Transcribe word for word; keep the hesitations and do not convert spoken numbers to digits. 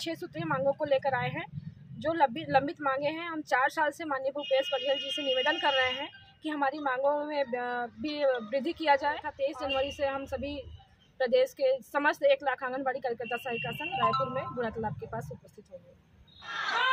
छः सूत्रीय मांगों को लेकर आए हैं। जो लंबित मांगे हैं, हम चार साल से माननीय भूपेश बघेल जी से निवेदन कर रहे हैं कि हमारी मांगों में भी वृद्धि किया जाए। तेईस जनवरी से हम सभी प्रदेश के समस्त एक लाख आंगनबाड़ी कार्यकर्ता सहायिका संघ रायपुर में बूढ़ा तालाब के पास उपस्थित होंगे।